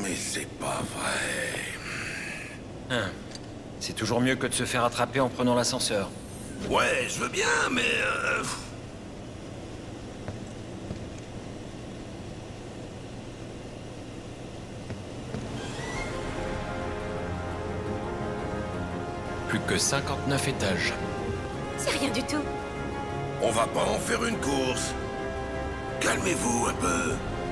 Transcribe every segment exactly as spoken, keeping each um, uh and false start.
Mais c'est pas vrai. Hein. C'est toujours mieux que de se faire attraper en prenant l'ascenseur. Ouais, je veux bien, mais... Euh... Plus que cinquante-neuf étages. C'est rien du tout. On va pas en faire une course. Calmez-vous un peu.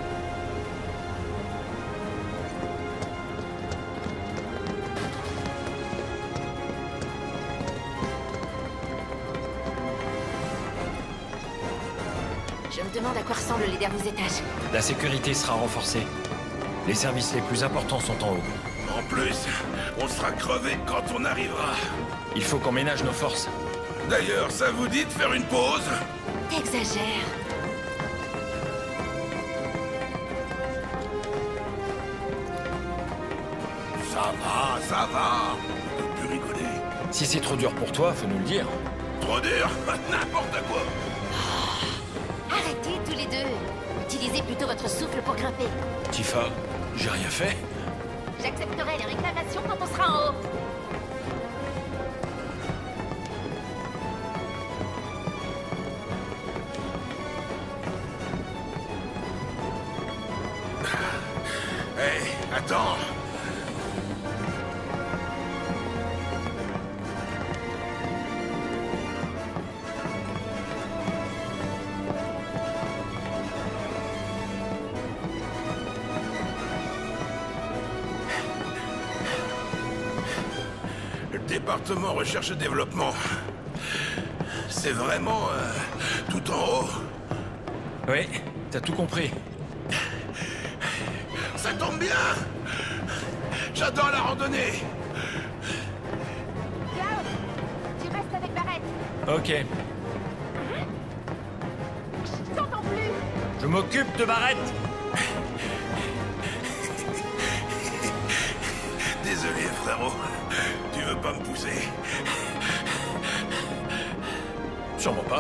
Je me demande à quoi ressemblent les derniers étages. La sécurité sera renforcée. Les services les plus importants sont en haut. En plus, on sera crevé quand on arrivera. Il faut qu'on ménage nos forces. D'ailleurs, ça vous dit de faire une pause? T'exagères. Ça va, ça va. On peut plus rigoler. Si c'est trop dur pour toi, faut nous le dire. Trop dur? N'importe quoi. Arrêtez tous les deux. Utilisez plutôt votre souffle pour grimper. Tifa, j'ai rien fait. J'accepterai les réclamations quand on sera en haut. Hé, hey, attends. Le département recherche et développement. C'est vraiment euh, tout en haut. Oui, t'as tout compris. Ça tombe bien. J'adore la randonnée. Cloud, tu restes avec Barrett. Ok, Je t'entends plus. je m'occupe de Barrett. Désolé, frérot. Tu veux pas me pousser? Sûrement pas.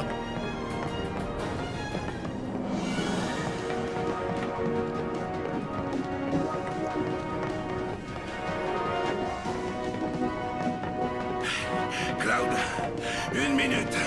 Cloud, une minute.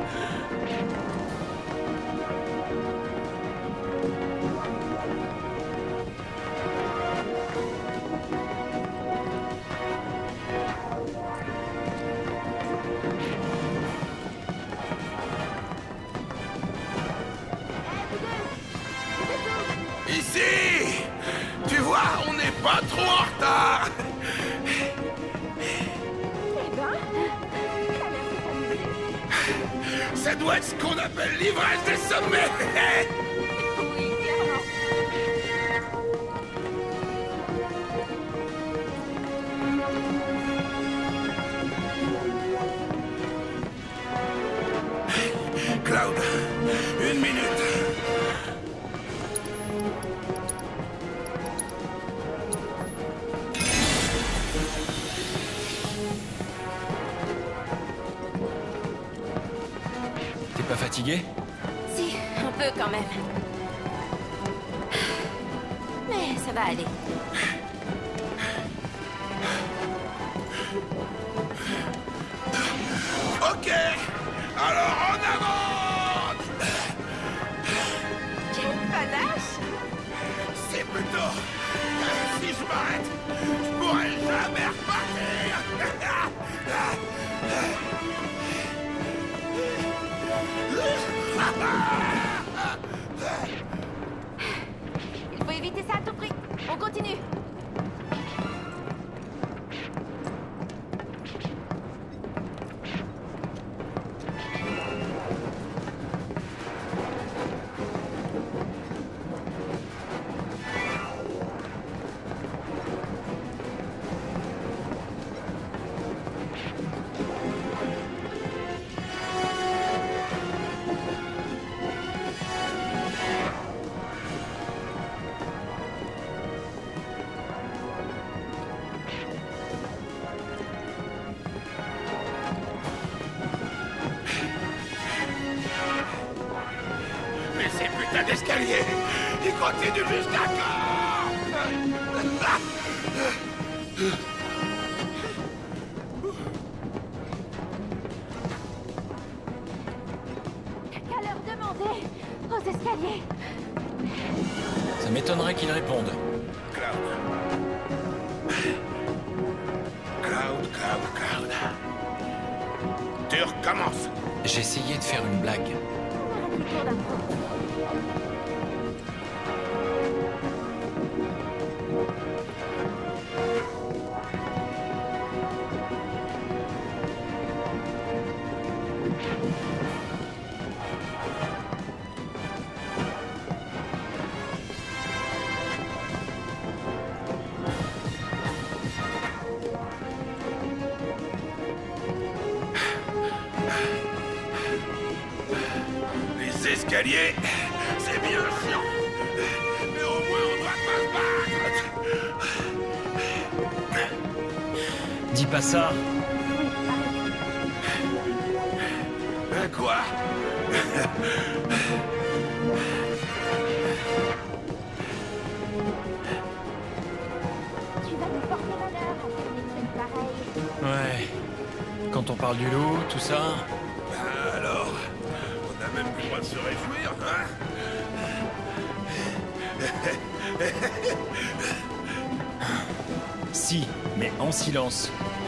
Ici! Tu vois, on n'est pas trop en retard! Eh ben, ça a l'air de t'amuser. Ça doit être ce qu'on appelle l'ivresse des sommets! Oui, clairement. Cloud, une minute. T'es pas fatigué? Si, un peu quand même. Mais ça va aller. Ok, alors en avant! Quel panache! C'est plutôt... euh, si je m'arrête, je pourrais jamais repartir! Il faut éviter ça à tout prix. On continue. Mais ces putains d'escaliers, ils continuent jusqu'à quand? Qu'à leur demander aux escaliers. Ça m'étonnerait qu'ils répondent. Cloud. Cloud, Cloud, Cloud. Tu recommences. J'essayais de faire une blague. On arrête le tour d'impro. Les escaliers, c'est bien chiant. Mais au moins, on doit pas se battre. Dis pas ça. Oui, arrête. Hein, quoi? Tu vas nous porter malheur à faire des trucs pareils. Ouais. Quand on parle du loup, tout ça... Ben alors, on a même plus le droit de se réjouir, hein? Si, mais en silence.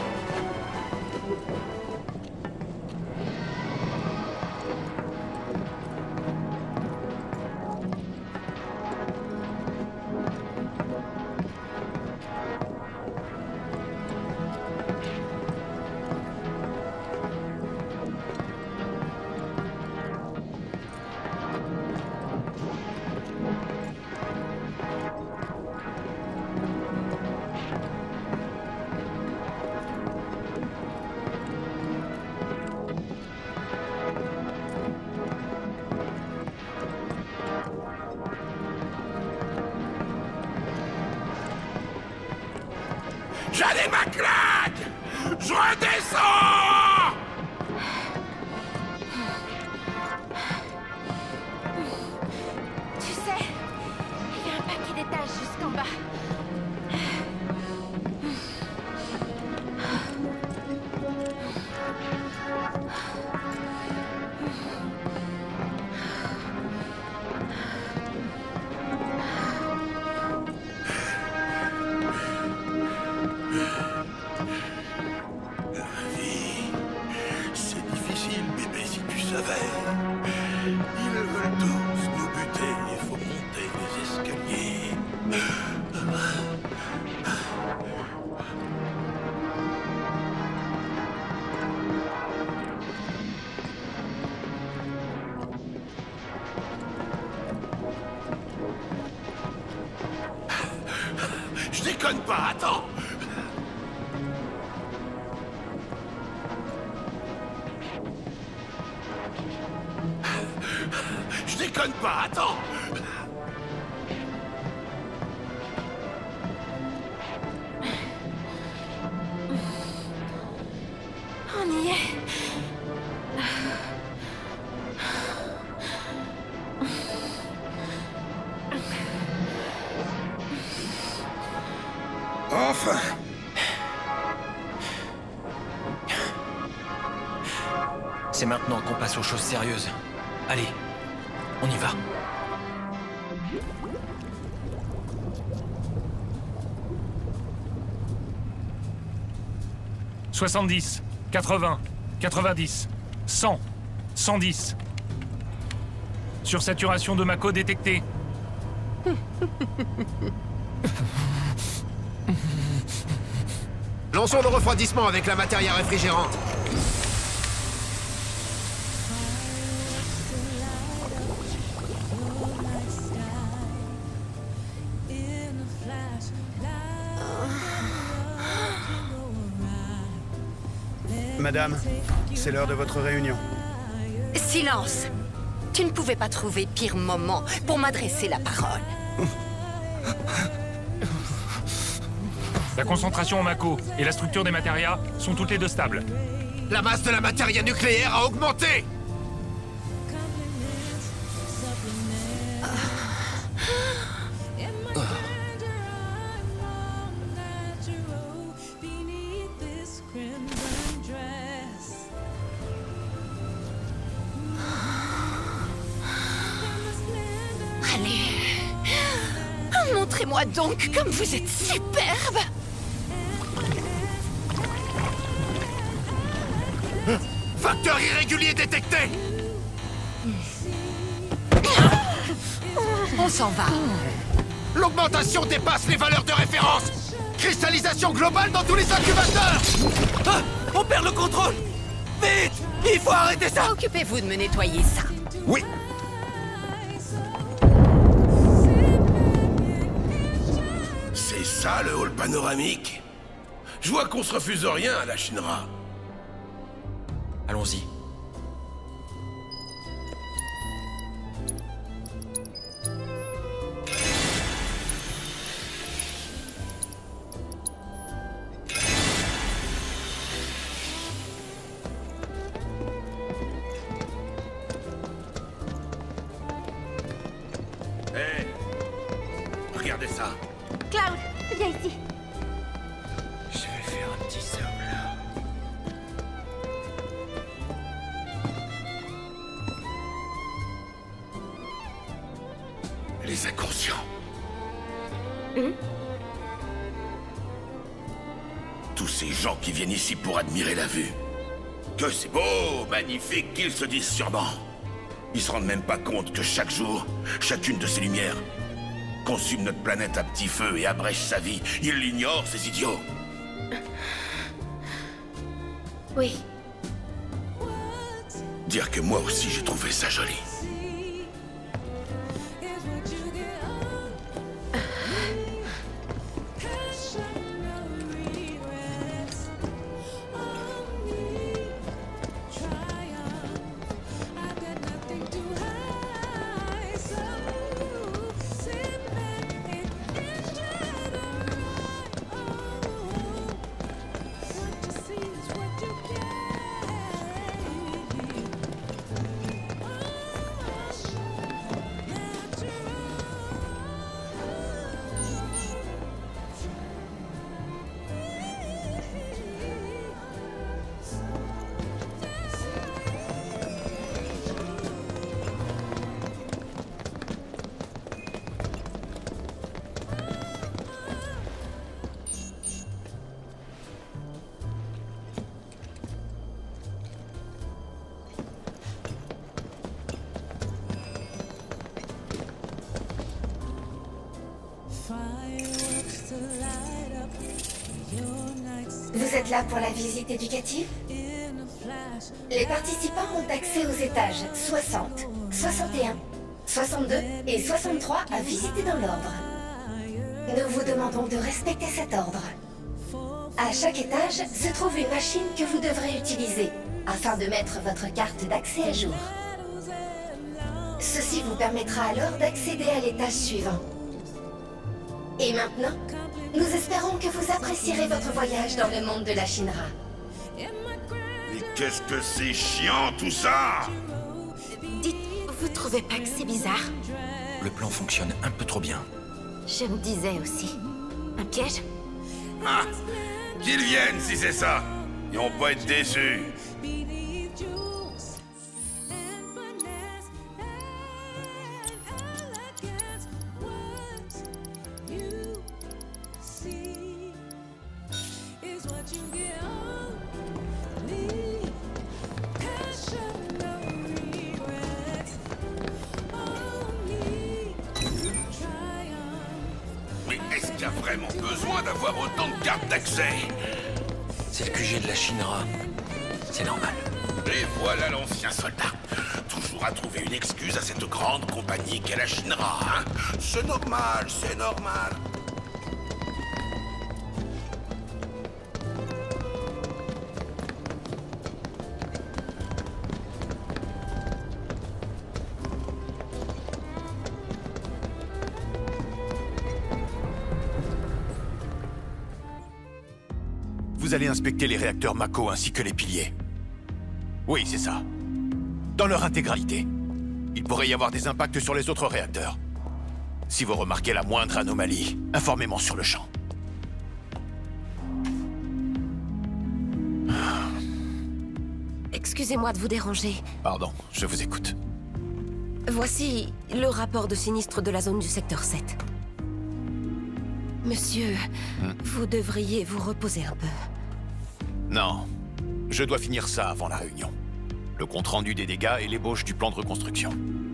J'en ai ma claque! Je redescends! Tu sais, il y a un paquet d'étages jusqu'en bas. La vie, c'est difficile, bébé, si tu savais. Ils veulent tous nous buter, il faut monter les escaliers. Je déconne pas, attends! Je déconne pas, attends! On y est. Enfin! C'est maintenant qu'on passe aux choses sérieuses. Allez, on y va. soixante-dix, quatre-vingts, quatre-vingt-dix, cent, cent dix. Sursaturation de Mako détectée. Lançons le refroidissement avec la matière réfrigérante. Madame, c'est l'heure de votre réunion. Silence! Tu ne pouvais pas trouver pire moment pour m'adresser la parole. La concentration en Mako et la structure des matérias sont toutes les deux stables. La masse de la matière nucléaire a augmenté. Montrez-moi donc comme vous êtes superbe! Facteur irrégulier détecté! On s'en va. L'augmentation dépasse les valeurs de référence! Cristallisation globale dans tous les incubateurs! Ah, on perd le contrôle! Vite! Il faut arrêter ça! Occupez-vous de me nettoyer ça. Oui! C'est ça le hall panoramique? Je vois qu'on se refuse rien à la Shinra. Allons-y. Hé! Regardez ça. Cloud, viens ici. Je vais faire un petit zoom là. Les inconscients. Tous ces gens qui viennent ici pour admirer la vue. Que c'est beau, magnifique qu'ils se disent sûrement. Ils se rendent même pas compte que chaque jour, chacune de ces lumières consume notre planète à petit feu et abrège sa vie. Ils l'ignorent, ces idiots. Oui. Dire que moi aussi j'ai trouvé ça joli. Vous êtes là pour la visite éducative? Les participants ont accès aux étages soixante, soixante et un, soixante-deux et soixante-trois à visiter dans l'ordre. Nous vous demandons de respecter cet ordre. À chaque étage se trouve une machine que vous devrez utiliser afin de mettre votre carte d'accès à jour. Ceci vous permettra alors d'accéder à l'étage suivant. Et maintenant, nous espérons que vous apprécierez votre voyage dans le monde de la Shinra. Mais qu'est-ce que c'est chiant tout ça? Dites, vous trouvez pas que c'est bizarre? Le plan fonctionne un peu trop bien. Je me disais aussi. Un piège? Ah! Qu'ils viennent si c'est ça! Ils vont pas être déçus! Mais est-ce qu'il y a vraiment besoin d'avoir autant de cartes d'accès? C'est le Q G de la Shinra. C'est normal. Et voilà l'ancien soldat. Toujours à trouver une excuse à cette grande compagnie qu'est la Shinra, hein? C'est normal, c'est normal. Vous allez inspecter les réacteurs Mako ainsi que les piliers. Oui, c'est ça. Dans leur intégralité. Il pourrait y avoir des impacts sur les autres réacteurs. Si vous remarquez la moindre anomalie, informez-moi sur le champ. Excusez-moi de vous déranger. Pardon, je vous écoute. Voici le rapport de sinistre de la zone du secteur sept. Monsieur, Hmm. vous devriez vous reposer un peu. Non. Je dois finir ça avant la réunion. Le compte-rendu des dégâts et l'ébauche du plan de reconstruction.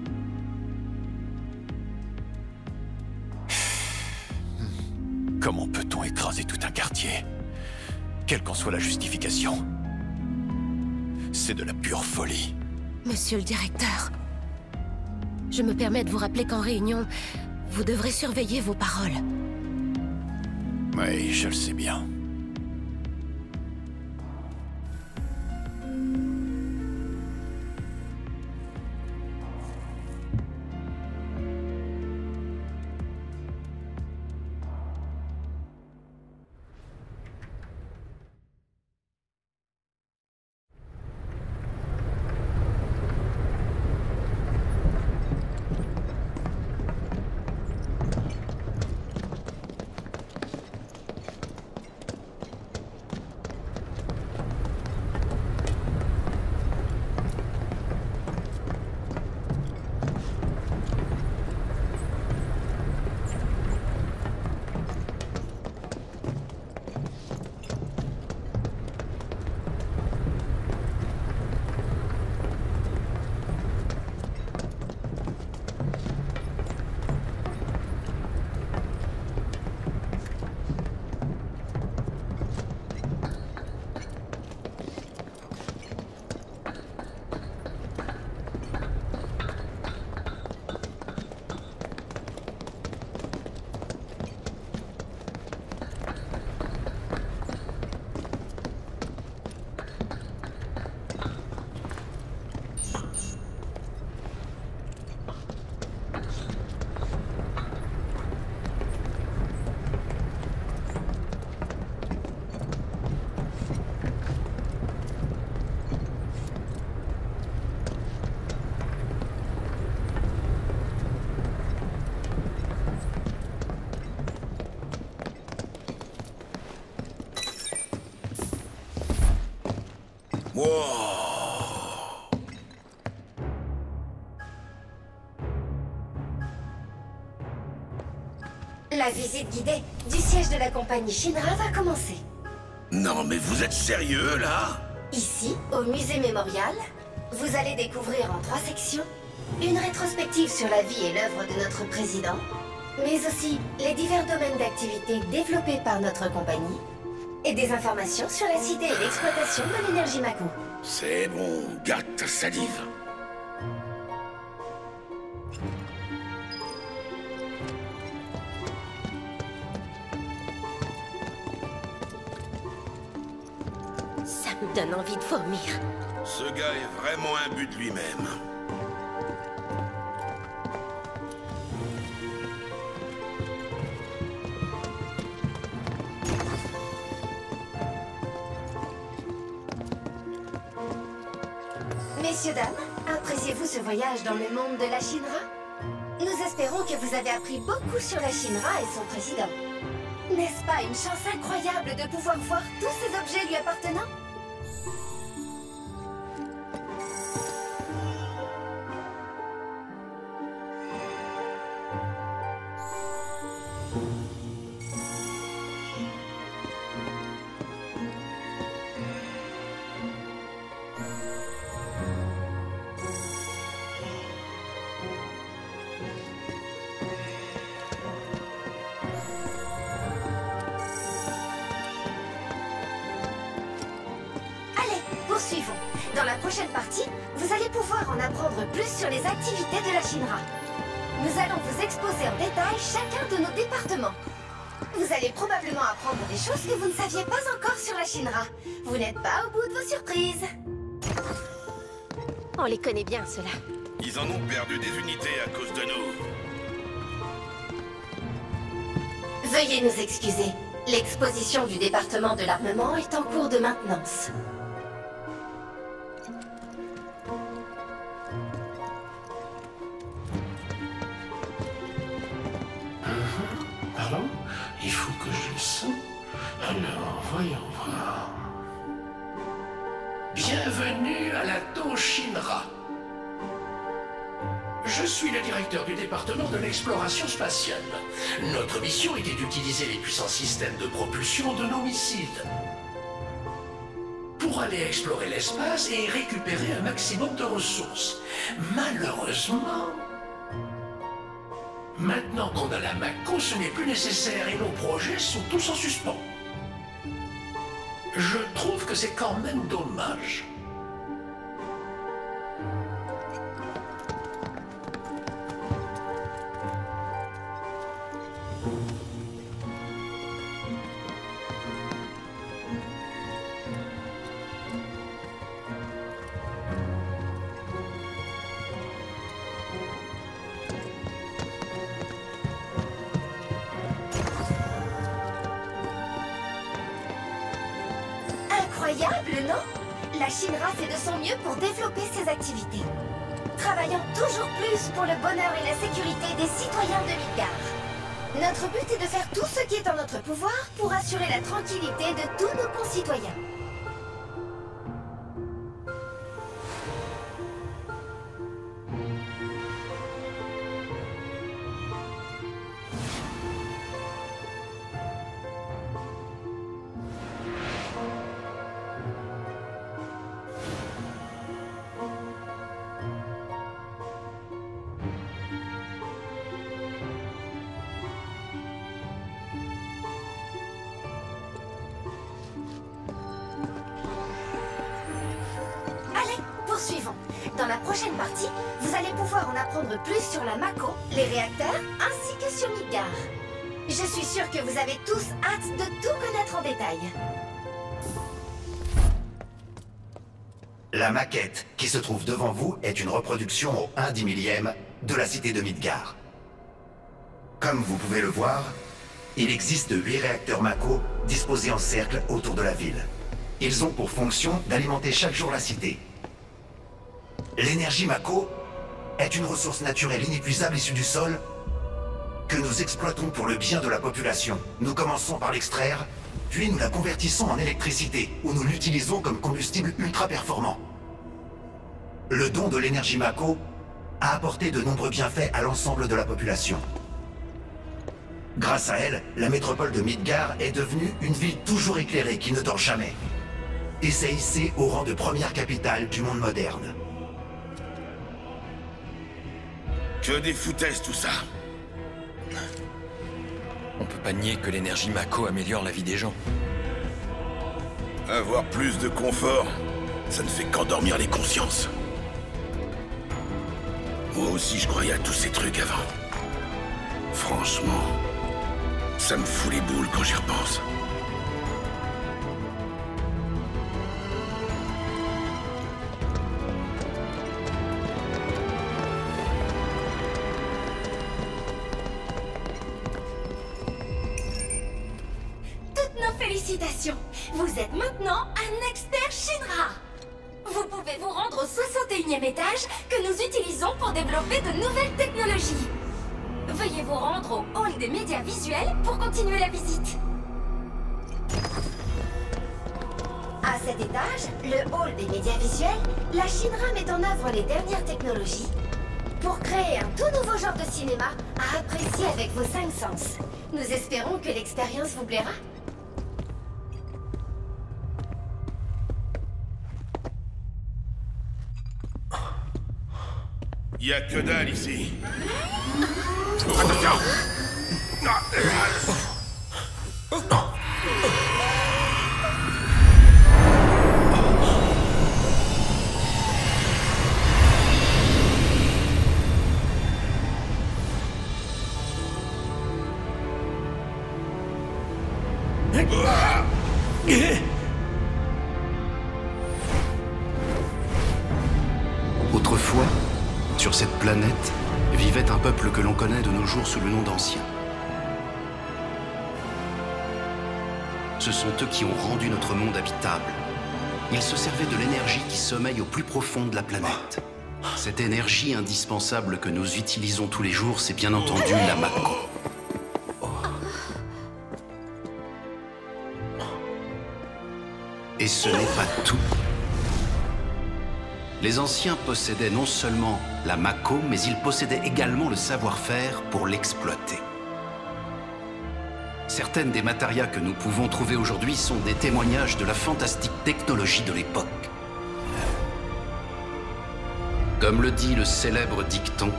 Comment peut-on écraser tout un quartier? Quelle qu'en soit la justification. C'est de la pure folie. Monsieur le directeur, je me permets de vous rappeler qu'en réunion, vous devrez surveiller vos paroles. Oui, je le sais bien. La visite guidée du siège de la compagnie Shinra va commencer. Non, mais vous êtes sérieux, là? Ici, au musée mémorial, vous allez découvrir en trois sections une rétrospective sur la vie et l'œuvre de notre président, mais aussi les divers domaines d'activité développés par notre compagnie, et des informations sur la cité et l'exploitation de l'énergie Mako. C'est bon, garde ta salive. Ça me donne envie de vomir. Ce gars est vraiment imbu de lui-même. Messieurs, dames, appréciez-vous ce voyage dans le monde de la Shinra? Nous espérons que vous avez appris beaucoup sur la Shinra et son président. N'est-ce pas une chance incroyable de pouvoir voir tous ces objets lui appartenant? Poursuivons. Dans la prochaine partie, vous allez pouvoir en apprendre plus sur les activités de la Shinra. Nous allons vous exposer en détail chacun de nos départements. Vous allez probablement apprendre des choses que vous ne saviez pas encore sur la Shinra. Vous n'êtes pas au bout de vos surprises. On les connaît bien, ceux-là. Ils en ont perdu des unités à cause de nous. Veuillez nous excuser. L'exposition du département de l'armement est en cours de maintenance. Pardon? Il faut que je le sente. Alors, voyons voir. Bienvenue à la tour Shinra. Je suis le directeur du département de l'exploration spatiale. Notre mission était d'utiliser les puissants systèmes de propulsion de nos missiles pour aller explorer l'espace et récupérer un maximum de ressources. Malheureusement, maintenant qu'on a la Mako, ce n'est plus nécessaire et nos projets sont tous en suspens. Je trouve que c'est quand même dommage. Incroyable, non? La Shinra fait de son mieux pour développer ses activités, travaillant toujours plus pour le bonheur et la sécurité des citoyens de Midgar. Notre but est de faire tout ce qui est en notre pouvoir pour assurer la tranquillité de tous nos concitoyens. Poursuivons. Dans la prochaine partie, vous allez pouvoir en apprendre plus sur la Mako, les réacteurs, ainsi que sur Midgar. Je suis sûre que vous avez tous hâte de tout connaître en détail. La maquette qui se trouve devant vous est une reproduction au un dix millième de la cité de Midgar. Comme vous pouvez le voir, il existe huit réacteurs Mako disposés en cercle autour de la ville. Ils ont pour fonction d'alimenter chaque jour la cité. L'énergie Mako est une ressource naturelle inépuisable issue du sol que nous exploitons pour le bien de la population. Nous commençons par l'extraire, puis nous la convertissons en électricité, ou nous l'utilisons comme combustible ultra performant. Le don de l'énergie Mako a apporté de nombreux bienfaits à l'ensemble de la population. Grâce à elle, la métropole de Midgar est devenue une ville toujours éclairée qui ne dort jamais. Et s'est hissée au rang de première capitale du monde moderne. Que des foutaises tout ça. On peut pas nier que l'énergie Mako améliore la vie des gens. Avoir plus de confort, ça ne fait qu'endormir les consciences. Moi aussi je croyais à tous ces trucs avant. Franchement, ça me fout les boules quand j'y repense. Félicitations! Vous êtes maintenant un expert Shinra! Vous pouvez vous rendre au soixante et unième étage que nous utilisons pour développer de nouvelles technologies. Veuillez vous rendre au hall des médias visuels pour continuer la visite. À cet étage, le hall des médias visuels, la Shinra met en œuvre les dernières technologies pour créer un tout nouveau genre de cinéma à apprécier avec vos cinq sens. Nous espérons que l'expérience vous plaira. Y a que dalle ici. Autrefois, sur cette planète, vivait un peuple que l'on connaît de nos jours sous le nom d'Anciens. Ce sont eux qui ont rendu notre monde habitable. Ils se servaient de l'énergie qui sommeille au plus profond de la planète. Cette énergie indispensable que nous utilisons tous les jours, c'est bien entendu la Mako. Et ce n'est pas tout. Les anciens possédaient non seulement la Mako, mais ils possédaient également le savoir-faire pour l'exploiter. Certaines des matérias que nous pouvons trouver aujourd'hui sont des témoignages de la fantastique technologie de l'époque. Comme le dit le célèbre dicton,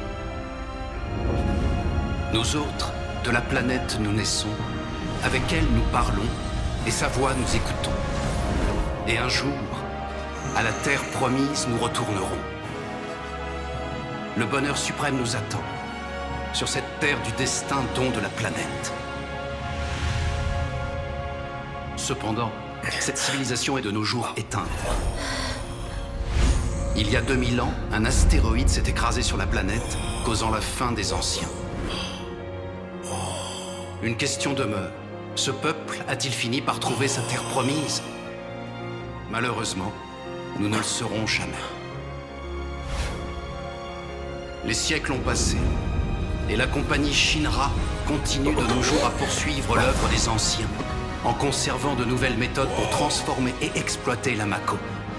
« Nous autres, de la planète nous naissons, avec elle nous parlons, et sa voix nous écoutons. Et un jour, à la terre promise, nous retournerons. Le bonheur suprême nous attend, sur cette terre du destin don de la planète. » Cependant, cette civilisation est de nos jours éteinte. Il y a deux mille ans, un astéroïde s'est écrasé sur la planète, causant la fin des anciens. Une question demeure. Ce peuple a-t-il fini par trouver sa terre promise? Malheureusement, nous ne le saurons jamais. Les siècles ont passé, et la compagnie Shinra continue de nos jours à poursuivre l'œuvre des anciens, en conservant de nouvelles méthodes pour transformer et exploiter la Mako.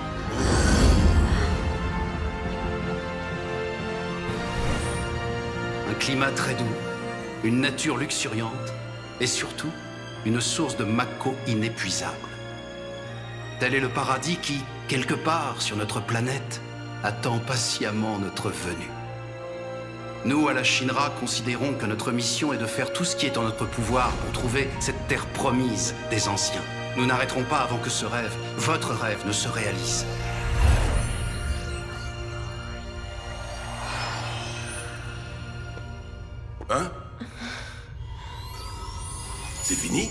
Un climat très doux, une nature luxuriante, et surtout, une source de Mako inépuisable. Tel est le paradis qui, quelque part sur notre planète, attend patiemment notre venue. Nous, à la Shinra, considérons que notre mission est de faire tout ce qui est en notre pouvoir pour trouver cette terre promise des anciens. Nous n'arrêterons pas avant que ce rêve, votre rêve, ne se réalise. Hein? C'est fini?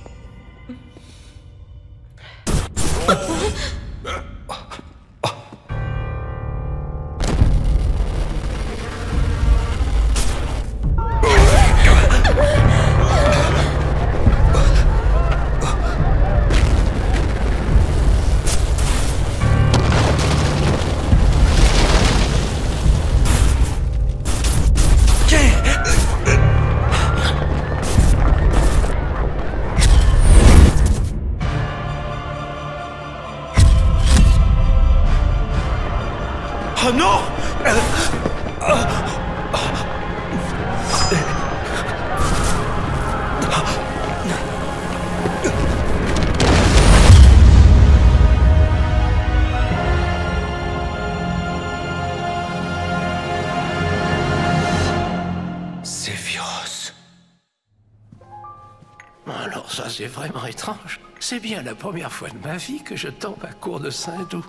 Oh non! Zephyros. Alors ça, c'est vraiment étrange. C'est bien la première fois de ma vie que je tombe à court de Saint-Doux.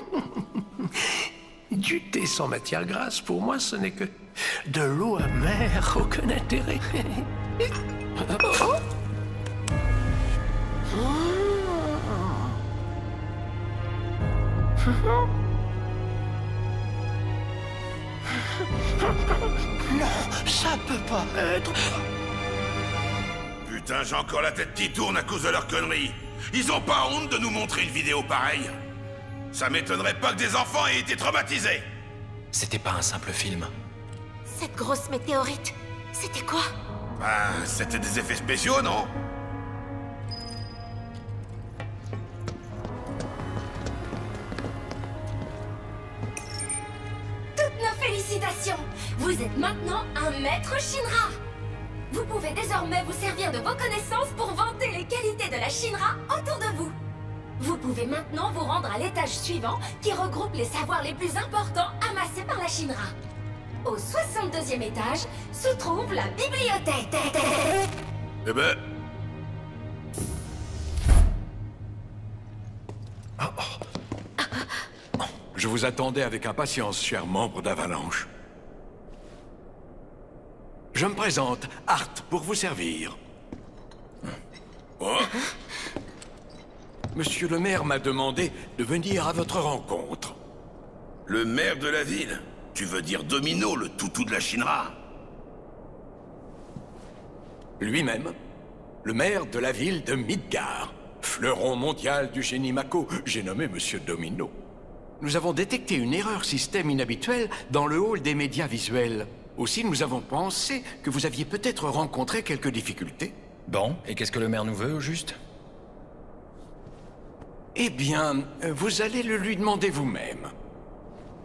Du thé sans matière grasse, pour moi, ce n'est que de l'eau amère, aucun intérêt. Non, ça peut pas être. Putain, j'ai encore la tête qui tourne à cause de leurs conneries. Ils ont pas honte de nous montrer une vidéo pareille? Ça m'étonnerait pas que des enfants aient été traumatisés. C'était pas un simple film. Cette grosse météorite, c'était quoi? Bah, c'était des effets spéciaux, non? Toutes nos félicitations! Vous êtes maintenant un maître Shinra! Vous pouvez désormais vous servir de vos connaissances pour vanter les qualités de la Shinra autour de vous. Vous pouvez maintenant vous rendre à l'étage suivant qui regroupe les savoirs les plus importants amassés par la Shinra. Au soixante-deuxième étage se trouve la bibliothèque. Eh ben... Je vous attendais avec impatience, cher membre d'Avalanche. Je me présente, Art, pour vous servir. Oh. Monsieur le maire m'a demandé de venir à votre rencontre. Le maire de la ville? Tu veux dire Domino, le toutou de la Shinra? Lui-même, le maire de la ville de Midgar, fleuron mondial du génie Mako, j'ai nommé Monsieur Domino. Nous avons détecté une erreur système inhabituelle dans le hall des médias visuels. Aussi, nous avons pensé que vous aviez peut-être rencontré quelques difficultés. Bon, et qu'est-ce que le maire nous veut, au juste? Eh bien, vous allez le lui demander vous-même.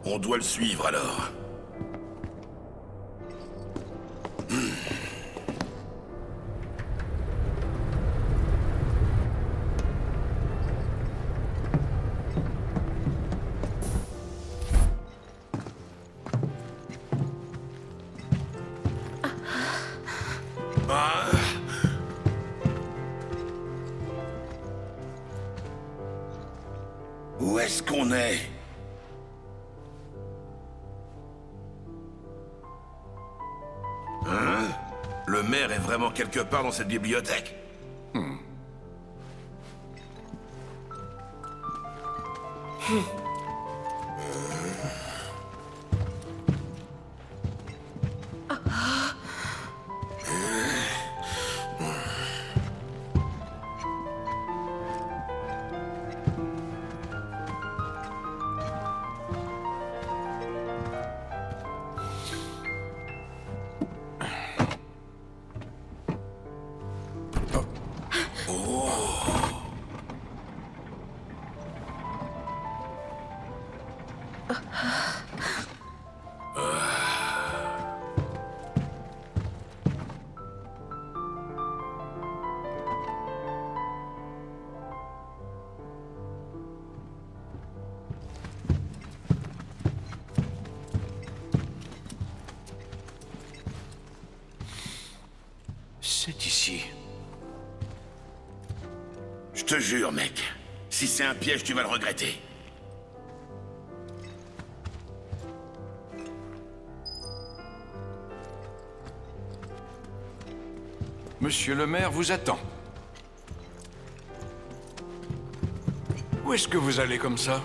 On doit le suivre alors. Hmm. Ah. Où est-ce qu'on est? Hein? Le maire est vraiment quelque part dans cette bibliothèque? Hmm. Hmm. C'est ici. Je te jure, mec. Si c'est un piège, tu vas le regretter. Monsieur le maire vous attend. Où est-ce que vous allez comme ça?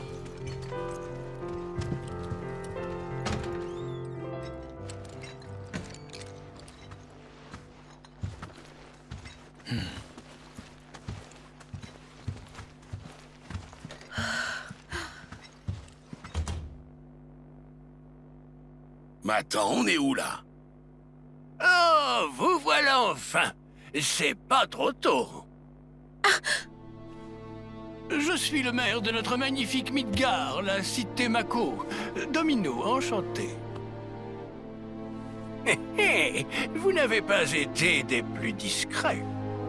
Mais attends, on est où là? Oh, vous voilà enfin. C'est pas trop tôt. Ah. Je suis le maire de notre magnifique Midgar, la cité Mako. Domino, enchanté. Hé hé, vous n'avez pas été des plus discrets.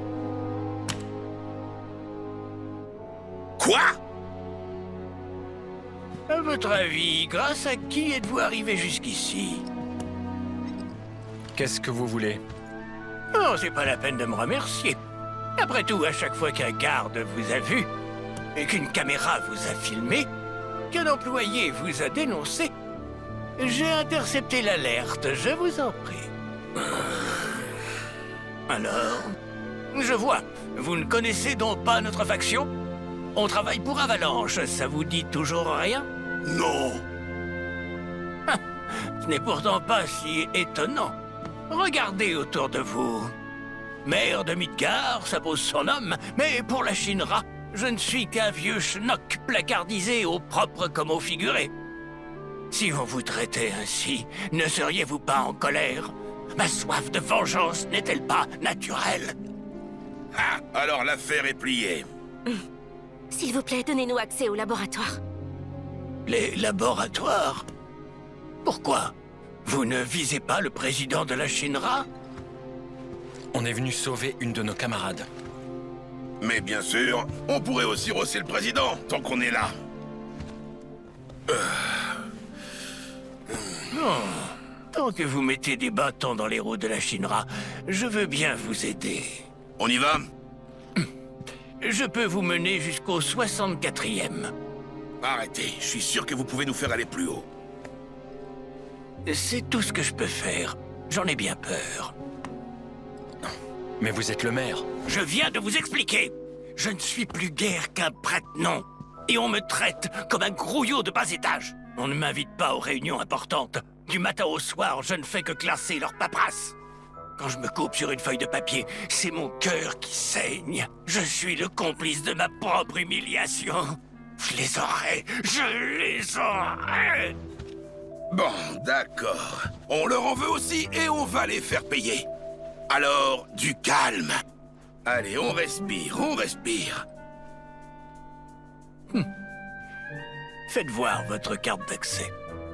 Quoi? À votre avis, grâce à qui êtes-vous arrivé jusqu'ici? Qu'est-ce que vous voulez? Oh, c'est pas la peine de me remercier. Après tout, à chaque fois qu'un garde vous a vu, et qu'une caméra vous a filmé, qu'un employé vous a dénoncé, j'ai intercepté l'alerte, je vous en prie. Alors, je vois, vous ne connaissez donc pas notre faction? On travaille pour Avalanche, ça vous dit toujours rien? Non. Ce n'est pourtant pas si étonnant. Regardez autour de vous. Maire de Midgar, ça pose son homme, mais pour la Shinra, je ne suis qu'un vieux schnock placardisé au propre comme au figuré. Si on vous traitait ainsi, ne seriez-vous pas en colère? Ma soif de vengeance n'est-elle pas naturelle? Ah, alors l'affaire est pliée. S'il vous plaît, donnez-nous accès au laboratoire. Les laboratoires? Pourquoi? Vous ne visez pas le président de la Shinra? On est venu sauver une de nos camarades. Mais bien sûr, on pourrait aussi rosser le président, tant qu'on est là. Euh... Non. Tant que vous mettez des bâtons dans les roues de la Shinra, je veux bien vous aider. On y va? Je peux vous mener jusqu'au soixante-quatrième. Arrêtez, je suis sûr que vous pouvez nous faire aller plus haut. C'est tout ce que je peux faire. J'en ai bien peur. Mais vous êtes le maire. Je viens de vous expliquer. Je ne suis plus guère qu'un prête-nom. Et on me traite comme un grouillot de bas étage. On ne m'invite pas aux réunions importantes. Du matin au soir, je ne fais que classer leur paperasse. Quand je me coupe sur une feuille de papier, c'est mon cœur qui saigne. Je suis le complice de ma propre humiliation. Je les aurai, je les aurai. Bon, d'accord. On leur en veut aussi et on va les faire payer. Alors, du calme. Allez, on respire, on respire. Hum. Faites voir votre carte d'accès.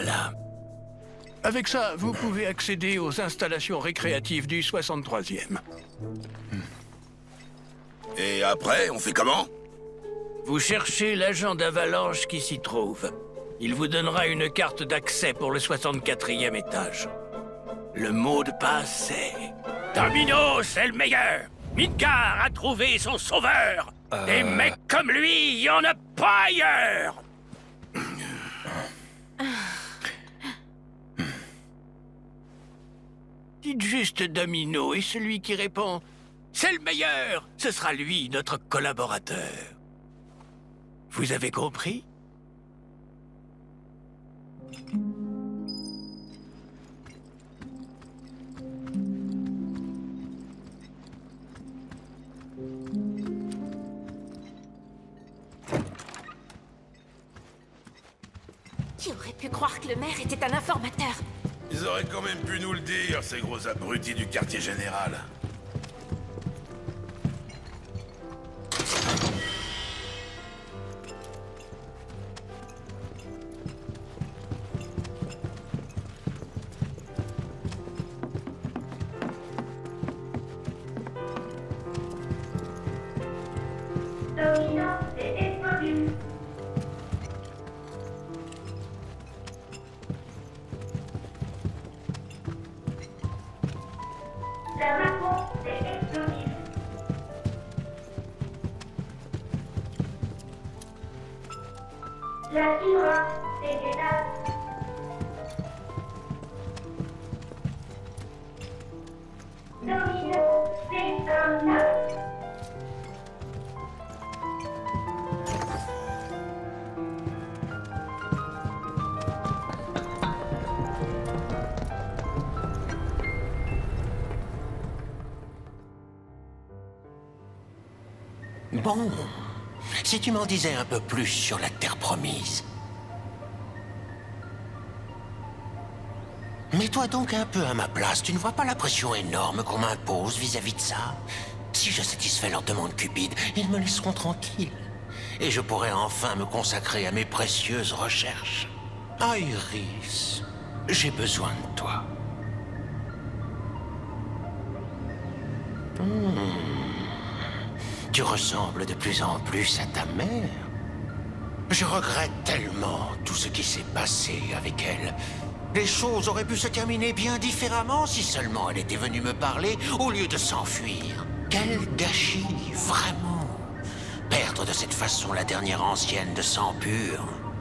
Voilà. Avec ça, vous pouvez accéder aux installations récréatives du soixante-troisième. Et après, on fait comment? Vous cherchez l'agent d'Avalanche qui s'y trouve. Il vous donnera une carte d'accès pour le soixante-quatrième étage. Le mot de passe, c'est... Domino, c'est le meilleur! Midgar a trouvé son sauveur! Euh... Des mecs comme lui, il y en a pas ailleurs! Dites juste Domino et celui qui répond « C'est le meilleur !» Ce sera lui, notre collaborateur. Vous avez compris? Qui aurait pu croire que le maire était un informateur? Ils auraient quand même pu nous le dire, ces gros abrutis du quartier général. La Fibra, c'est Guénard. Domino, c'est un œuf. Bon, si tu m'en disais un peu plus sur la Terre Promise. Mets-toi donc un peu à ma place. Tu ne vois pas la pression énorme qu'on m'impose vis-à-vis de ça? Si je satisfais leur demande cupide, ils me laisseront tranquille. Et je pourrai enfin me consacrer à mes précieuses recherches. Ah, Iris, j'ai besoin de toi. Hmm. Tu ressembles de plus en plus à ta mère. Je regrette tellement tout ce qui s'est passé avec elle. Les choses auraient pu se terminer bien différemment si seulement elle était venue me parler au lieu de s'enfuir. Quel gâchis, vraiment. Perdre de cette façon la dernière ancienne de sang pur.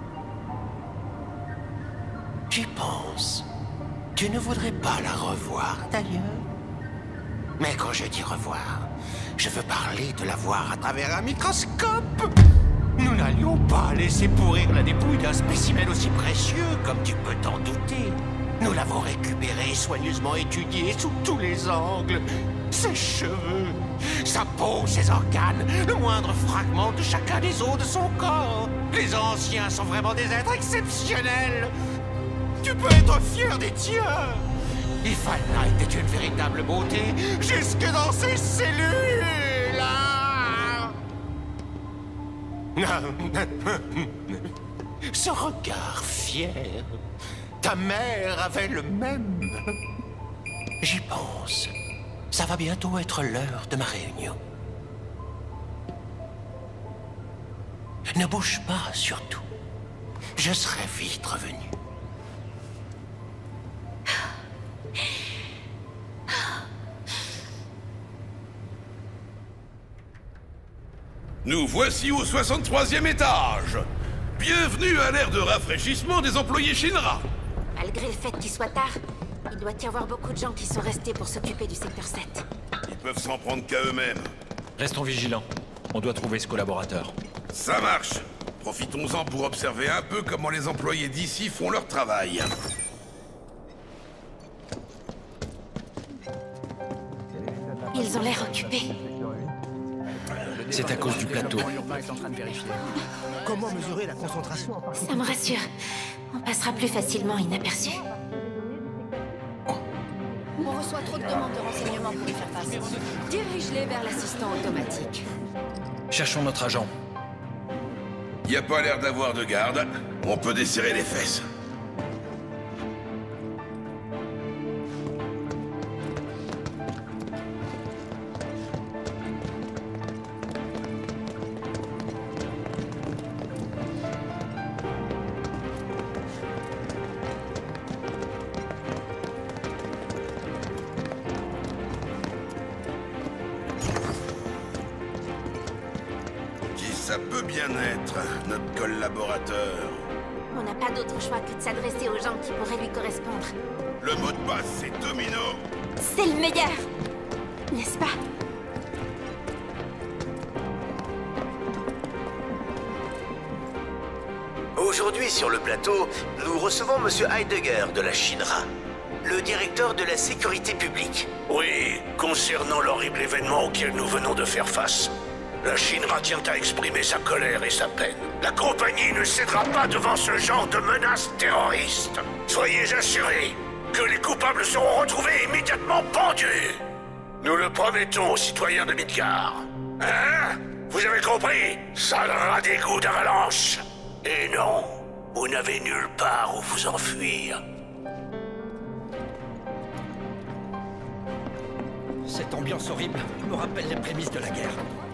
J'y pense. Tu ne voudrais pas la revoir, d'ailleurs? Mais quand je dis revoir, je veux parler de la voir à travers un microscope. Nous n'allions pas laisser pourrir la dépouille d'un spécimen aussi précieux, comme tu peux t'en douter. Nous l'avons récupéré, soigneusement étudié sous tous les angles. Ses cheveux, sa peau, ses organes, le moindre fragment de chacun des os de son corps. Les anciens sont vraiment des êtres exceptionnels. Tu peux être fier des tiens. Ifalna était une véritable beauté, jusque dans ses cellules. Ce regard fier, ta mère avait le même. J'y pense. Ça va bientôt être l'heure de ma réunion. Ne bouge pas, surtout. Je serai vite revenu. Nous voici au soixante-troisième étage. Bienvenue à l'ère de rafraîchissement des employés Shinra. Malgré le fait qu'il soit tard, il doit y avoir beaucoup de gens qui sont restés pour s'occuper du secteur sept. Ils peuvent s'en prendre qu'à eux-mêmes. Restons vigilants. On doit trouver ce collaborateur. Ça marche. Profitons-en pour observer un peu comment les employés d'ici font leur travail. Ils ont l'air occupés. C'est à cause du plateau. Comment mesurer la concentration? Ça me rassure. On passera plus facilement inaperçu. On reçoit trop de demandes de renseignements pour y faire face. Dirige-les vers l'assistant automatique. Cherchons notre agent. Y a pas l'air d'avoir de garde. On peut desserrer les fesses. Ça peut bien être, notre collaborateur. On n'a pas d'autre choix que de s'adresser aux gens qui pourraient lui correspondre. Le mot de passe, c'est Domino. C'est le meilleur, n'est-ce pas? Aujourd'hui, sur le plateau, nous recevons Monsieur Heidegger de la Shinra, le directeur de la sécurité publique. Oui, concernant l'horrible événement auquel nous venons de faire face. La Shinra tient à exprimer sa colère et sa peine. La compagnie ne cédera pas devant ce genre de menaces terroristes. Soyez assurés que les coupables seront retrouvés immédiatement pendus. Nous le promettons aux citoyens de Midgar. Hein? Vous avez compris? Sale rat d'égout d'avalanche. Et non, vous n'avez nulle part où vous enfuir. Cette ambiance horrible me rappelle les prémices de la guerre.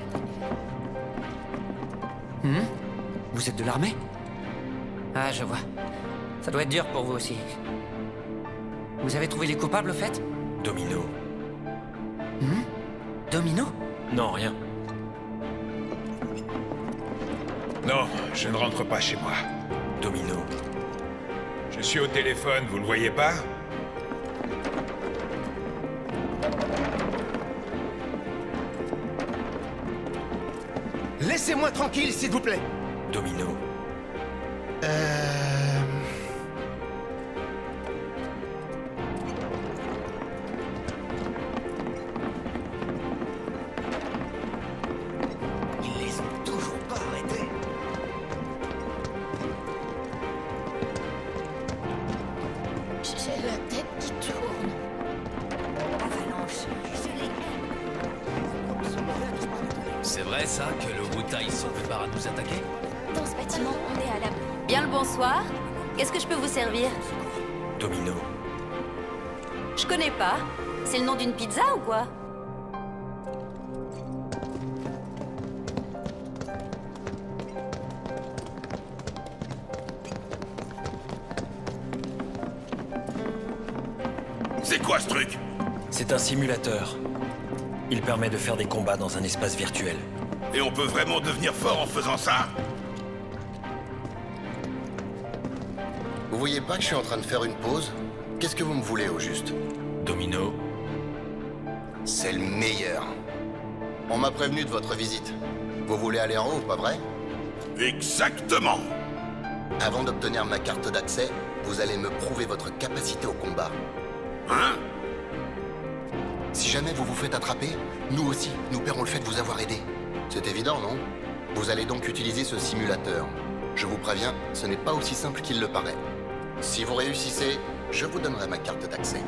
Hmm? Vous êtes de l'armée? Ah, je vois. Ça doit être dur pour vous aussi. Vous avez trouvé les coupables, au fait? Domino. Hmm? Domino? Non, rien. Non, je ne rentre pas chez moi. Domino. Je suis au téléphone, vous le voyez pas? Laissez-moi tranquille, s'il vous plaît. Domino. Euh... Ils les ont toujours pas arrêtés. J'ai la tête qui tourne. Avalanche, je l'ai. C'est vrai ça, que le Wu-Tai se prépare à nous attaquer? Dans ce bâtiment, on est à l'abri. Bien le bonsoir. Qu'est-ce que je peux vous servir? Domino. Je connais pas. C'est le nom d'une pizza ou quoi? C'est quoi ce truc? C'est un simulateur. Il permet de faire des combats dans un espace virtuel. Et on peut vraiment devenir fort en faisant ça? Vous voyez pas que je suis en train de faire une pause? Qu'est-ce que vous me voulez au juste? Domino. C'est le meilleur. On m'a prévenu de votre visite. Vous voulez aller en haut, pas vrai? Exactement. Avant d'obtenir ma carte d'accès, vous allez me prouver votre capacité au combat. Hein? Si jamais vous vous faites attraper, nous aussi, nous paierons le fait de vous avoir aidé. C'est évident, non? Vous allez donc utiliser ce simulateur. Je vous préviens, ce n'est pas aussi simple qu'il le paraît. Si vous réussissez, je vous donnerai ma carte d'accès.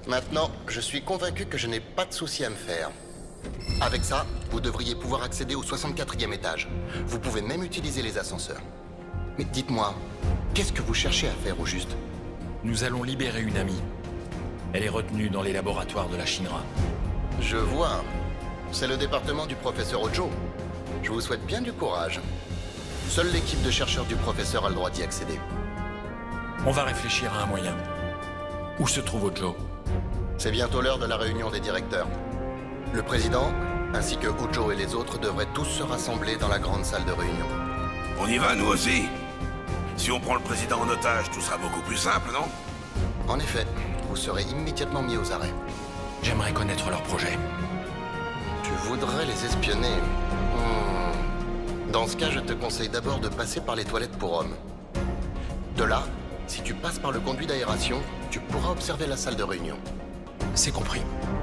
Maintenant, je suis convaincu que je n'ai pas de souci à me faire. Avec ça, vous devriez pouvoir accéder au soixante-quatrième étage. Vous pouvez même utiliser les ascenseurs. Mais dites-moi, qu'est-ce que vous cherchez à faire au juste? Nous allons libérer une amie. Elle est retenue dans les laboratoires de la Shinra. Je vois. C'est le département du professeur Ojo. Je vous souhaite bien du courage. Seule l'équipe de chercheurs du professeur a le droit d'y accéder. On va réfléchir à un moyen. Où se trouve Ojo? C'est bientôt l'heure de la réunion des directeurs. Le président, ainsi que Ojo et les autres, devraient tous se rassembler dans la grande salle de réunion. On y va, nous aussi? Si on prend le président en otage, tout sera beaucoup plus simple, non? En effet, vous serez immédiatement mis aux arrêts. J'aimerais connaître leur projet. Tu voudrais les espionner? hmm. Dans ce cas, je te conseille d'abord de passer par les toilettes pour hommes. De là, si tu passes par le conduit d'aération, tu pourras observer la salle de réunion. C'est compris.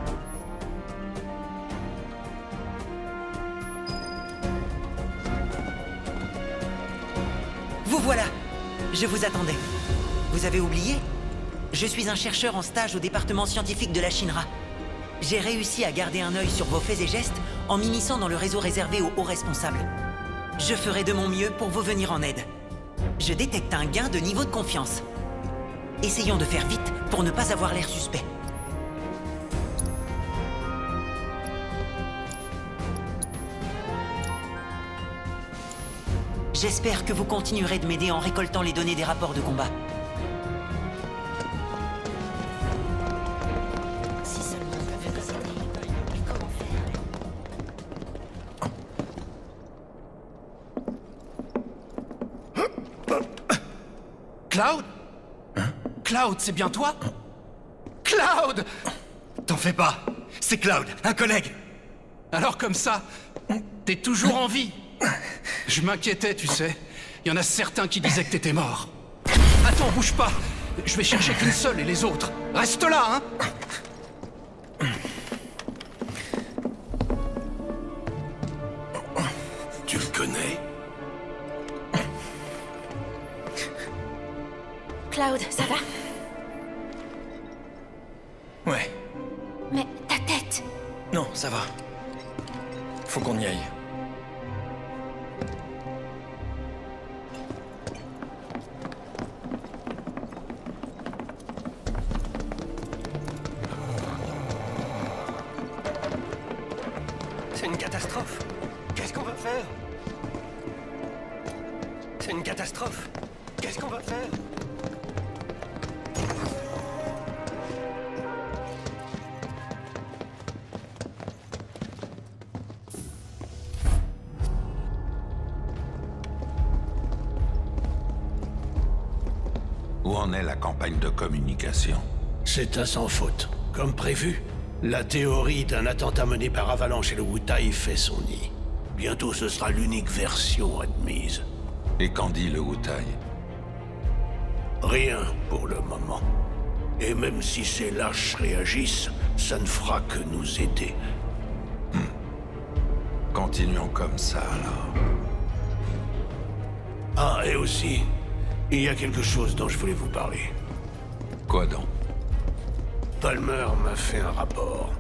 Vous voilà! Je vous attendais. Vous avez oublié? Je suis un chercheur en stage au département scientifique de la Shinra. J'ai réussi à garder un œil sur vos faits et gestes en m'immisçant dans le réseau réservé aux hauts responsables. Je ferai de mon mieux pour vous venir en aide. Je détecte un gain de niveau de confiance. Essayons de faire vite pour ne pas avoir l'air suspect. J'espère que vous continuerez de m'aider en récoltant les données des rapports de combat. Si seulement je pouvais vous aider. Mais comment faire? Cloud? Hein? Cloud, c'est bien toi? Cloud! T'en fais pas. C'est Cloud, un collègue. Alors comme ça, t'es toujours en vie? Je m'inquiétais, tu sais. Il y en a certains qui disaient que t'étais mort. Attends, bouge pas. Je vais chercher qu'une seule et les autres. Reste là, hein? Tu le connais? Cloud, ça va? Ouais. Mais ta tête... Non, ça va. Faut qu'on y aille. C'est une catastrophe. Qu'est-ce qu'on va faire? C'est une catastrophe. Qu'est-ce qu'on va faire? Où en est la campagne de communication? C'est un sans faute. Comme prévu, la théorie d'un attentat mené par Avalanche et le Wutai fait son nid. Bientôt ce sera l'unique version admise. Et qu'en dit le Wutai? Rien pour le moment. Et même si ces lâches réagissent, ça ne fera que nous aider. Hmm. Continuons comme ça, alors. Ah, et aussi, il y a quelque chose dont je voulais vous parler. Quoi donc? Palmer m'a fait un rapport.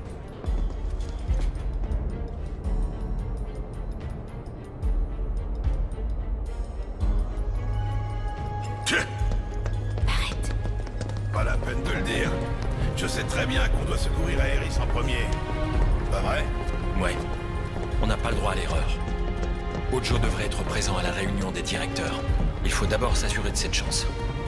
Arrête. Pas la peine de le dire. Je sais très bien qu'on doit secourir Aeris en premier. Pas vrai? Ouais. On n'a pas le droit à l'erreur. Ojo devrait être présent à la réunion des directeurs. Il faut d'abord s'assurer de cette chance.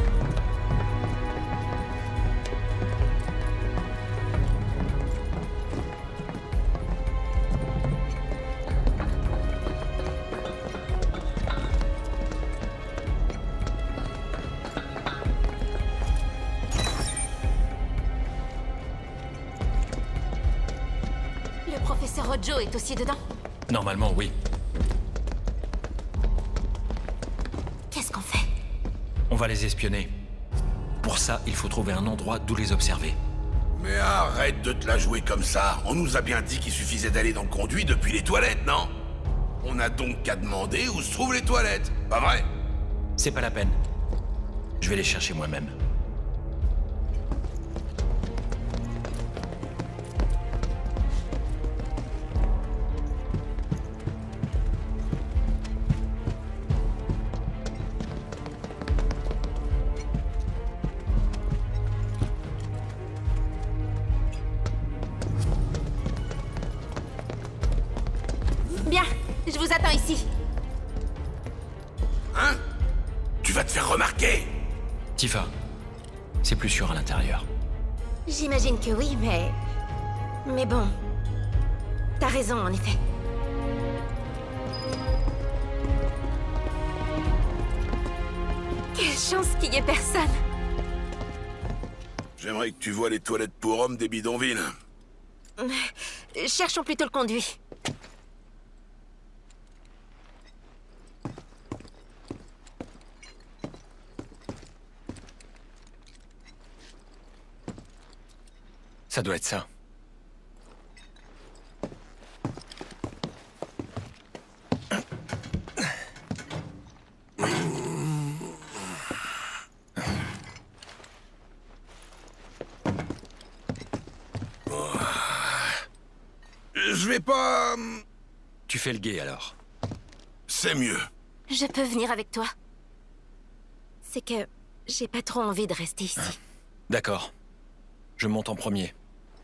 Le professeur Ojo est aussi dedans? Normalement, oui. Qu'est-ce qu'on fait? On va les espionner. Pour ça, il faut trouver un endroit d'où les observer. Mais arrête de te la jouer comme ça. On nous a bien dit qu'il suffisait d'aller dans le conduit depuis les toilettes, non? On a donc qu'à demander où se trouvent les toilettes, pas vrai? C'est pas la peine. Je vais les chercher moi-même. Je vous attends ici. Hein? Tu vas te faire remarquer! Tifa, c'est plus sûr à l'intérieur. J'imagine que oui, mais... Mais bon... T'as raison, en effet. Quelle chance qu'il n'y ait personne. J'aimerais que tu vois les toilettes pour hommes des bidonvilles. Cherchons plutôt le conduit. Ça doit être ça. Je vais pas... Tu fais le guet alors. C'est mieux. Je peux venir avec toi. C'est que j'ai pas trop envie de rester ici. D'accord. Je monte en premier.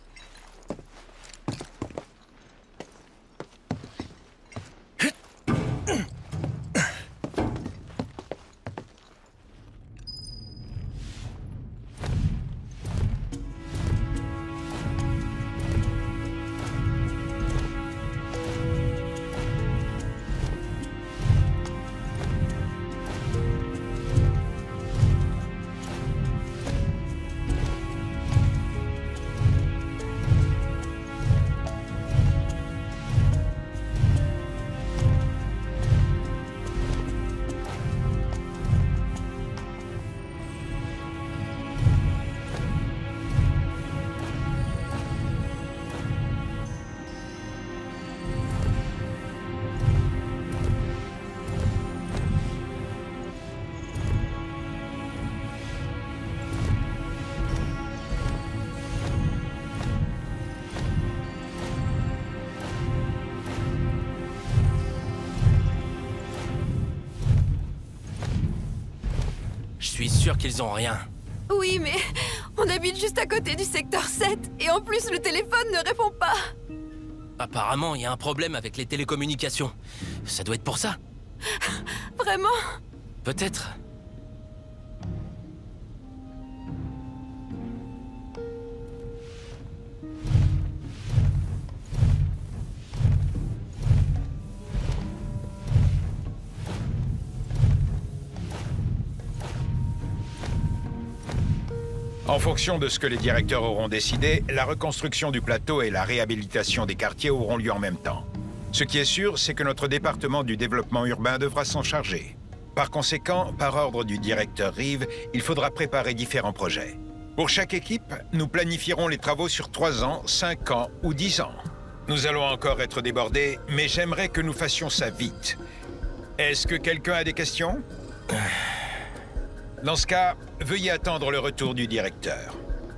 Je suis sûr qu'ils ont rien. Oui, mais on habite juste à côté du secteur sept, et en plus le téléphone ne répond pas. Apparemment, il y a un problème avec les télécommunications. Ça doit être pour ça. Vraiment? Peut-être. En fonction de ce que les directeurs auront décidé, la reconstruction du plateau et la réhabilitation des quartiers auront lieu en même temps. Ce qui est sûr, c'est que notre département du développement urbain devra s'en charger. Par conséquent, par ordre du directeur Reeve, il faudra préparer différents projets. Pour chaque équipe, nous planifierons les travaux sur trois ans, cinq ans ou dix ans. Nous allons encore être débordés, mais j'aimerais que nous fassions ça vite. Est-ce que quelqu'un a des questions ? Dans ce cas, veuillez attendre le retour du directeur.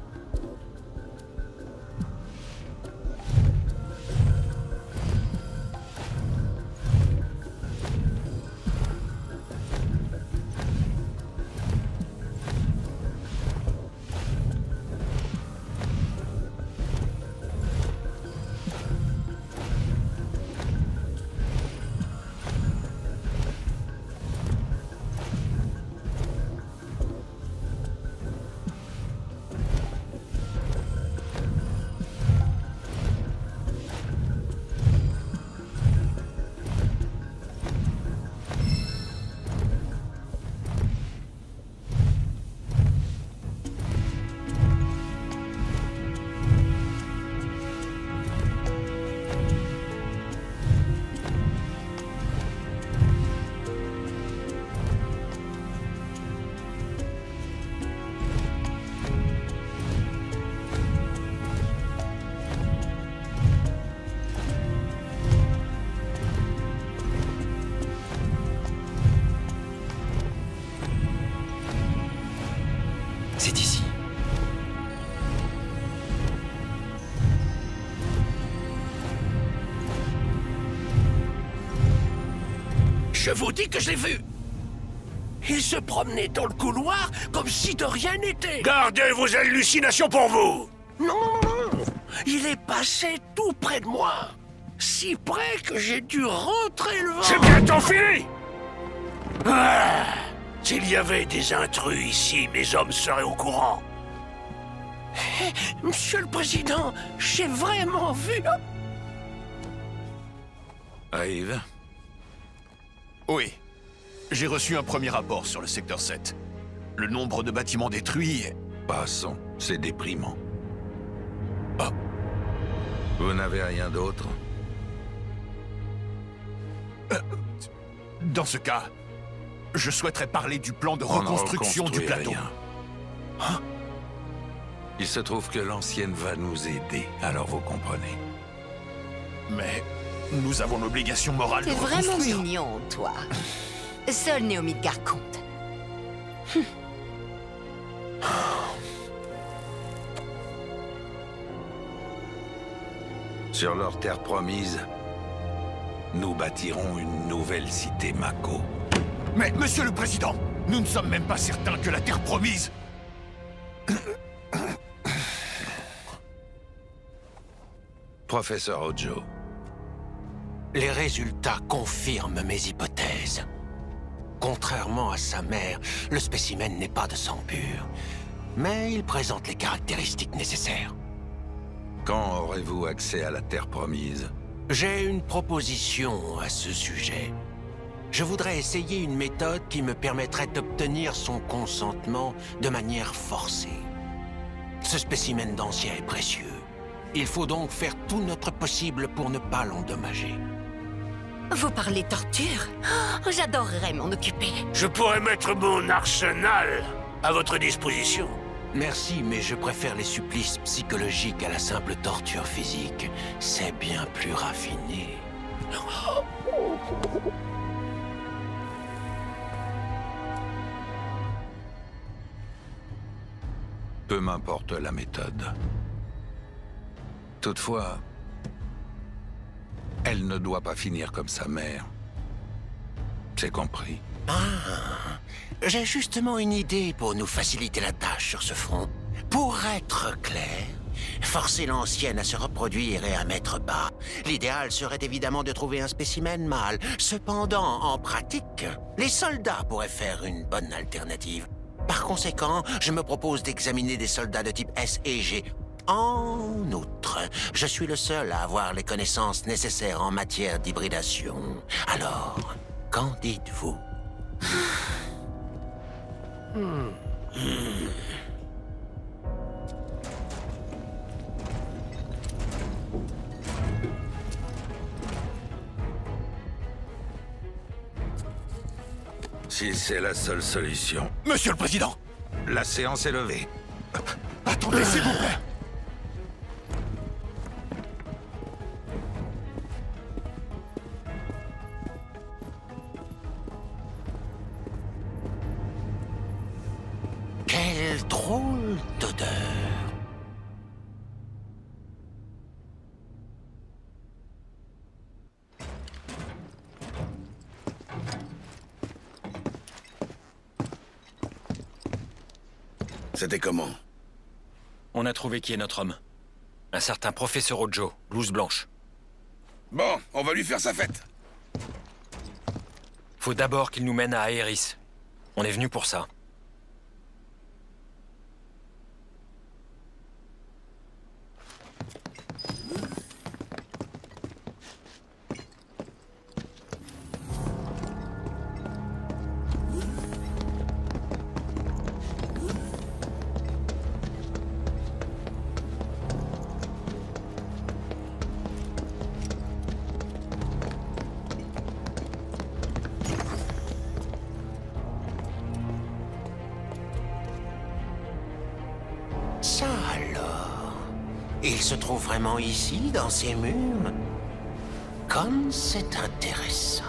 C'est ici. Je vous dis que je l'ai vu. Il se promenait dans le couloir comme si de rien n'était. Gardez vos hallucinations pour vous. Non, non, non. Il est passé tout près de moi. Si près que j'ai dû rentrer le vent. C'est bientôt fini! Ah, s'il y avait des intrus ici, mes hommes seraient au courant. Eh, Monsieur le Président, j'ai vraiment vu... Arrive. Oui. J'ai reçu un premier rapport sur le secteur sept. Le nombre de bâtiments détruits est... Passons, c'est déprimant. Ah. Vous n'avez rien d'autre? Euh, dans ce cas, je souhaiterais parler du plan de reconstruction du plateau. Hein? Il se trouve que l'ancienne va nous aider, alors vous comprenez. Mais nous avons l'obligation morale de T'es vraiment reconstruire. mignon, toi. Seul Néo Midgar compte. Hum. Sur leur terre promise, nous bâtirons une nouvelle cité Mako. Mais, Monsieur le Président, nous ne sommes même pas certains que la Terre promise... Professeur Ojo. Les résultats confirment mes hypothèses. Contrairement à sa mère, le spécimen n'est pas de sang pur. Mais il présente les caractéristiques nécessaires. Quand aurez-vous accès à la Terre promise? J'ai une proposition à ce sujet. Je voudrais essayer une méthode qui me permettrait d'obtenir son consentement de manière forcée. Ce spécimen d'ancien est précieux. Il faut donc faire tout notre possible pour ne pas l'endommager. Vous parlez torture? Oh, j'adorerais m'en occuper. Je pourrais mettre mon arsenal à votre disposition. Merci, mais je préfère les supplices psychologiques à la simple torture physique. C'est bien plus raffiné. Peu m'importe la méthode. Toutefois, elle ne doit pas finir comme sa mère. C'est compris. Ah, j'ai justement une idée pour nous faciliter la tâche sur ce front. Pour être clair, forcer l'ancienne à se reproduire et à mettre bas. L'idéal serait évidemment de trouver un spécimen mâle. Cependant, en pratique, les soldats pourraient faire une bonne alternative. Par conséquent, je me propose d'examiner des soldats de type S et G. En outre, je suis le seul à avoir les connaissances nécessaires en matière d'hybridation. Alors, qu'en dites-vous? Hmm. Hmm. Si c'est la seule solution... Monsieur le Président! La séance est levée. Attendez, s'il vous plaît! Quelle drôle d'odeur! C'était comment? On a trouvé qui est notre homme. Un certain professeur Ojo, blouse blanche. Bon, on va lui faire sa fête. Faut d'abord qu'il nous mène à Aeris. On est venu pour ça. Ça alors? Il se trouve vraiment ici, dans ces murs? Comme c'est intéressant.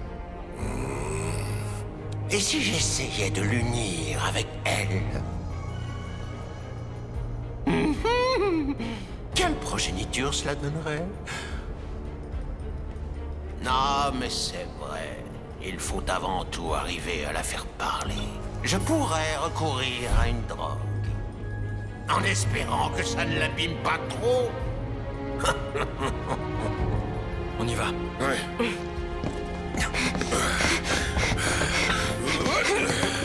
Hmm. Et si j'essayais de l'unir avec elle? Hmm. Quelle progéniture cela donnerait? Non, mais c'est vrai. Il faut avant tout arriver à la faire parler. Je pourrais recourir à une drogue. En espérant que ça ne l'abîme pas trop. On y va. Ouais.